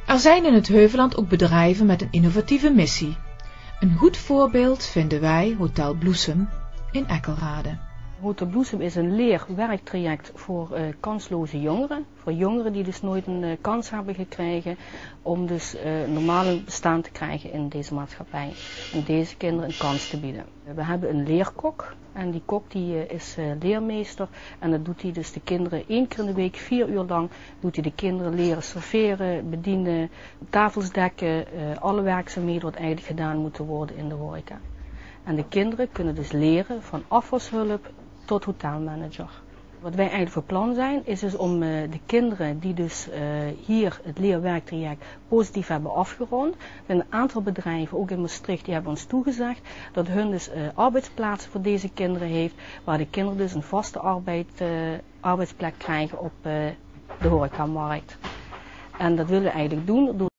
Er zijn in het Heuvelland ook bedrijven met een innovatieve missie. Een goed voorbeeld vinden wij Hotel Bloesem in Eckelrade. Hotel Bloesem is een leerwerktraject voor kansloze jongeren. Voor jongeren die dus nooit een kans hebben gekregen om dus normaal een bestaan te krijgen in deze maatschappij. En deze kinderen een kans te bieden. We hebben een leerkok en die kok die is leermeester. En dat doet hij dus de kinderen 1 keer in de week, 4 uur lang, doet hij de kinderen leren serveren, bedienen, tafels dekken, alle werkzaamheden wat eigenlijk gedaan moeten worden in de horeca. En de kinderen kunnen dus leren van afwashulp tot hotelmanager. Wat wij eigenlijk voor plan zijn, is dus om de kinderen die dus hier het leerwerktraject positief hebben afgerond. Er zijn een aantal bedrijven, ook in Maastricht, die hebben ons toegezegd dat hun dus arbeidsplaatsen voor deze kinderen heeft, waar de kinderen dus een vaste arbeidsplek krijgen op de horecamarkt. En dat willen we eigenlijk doen door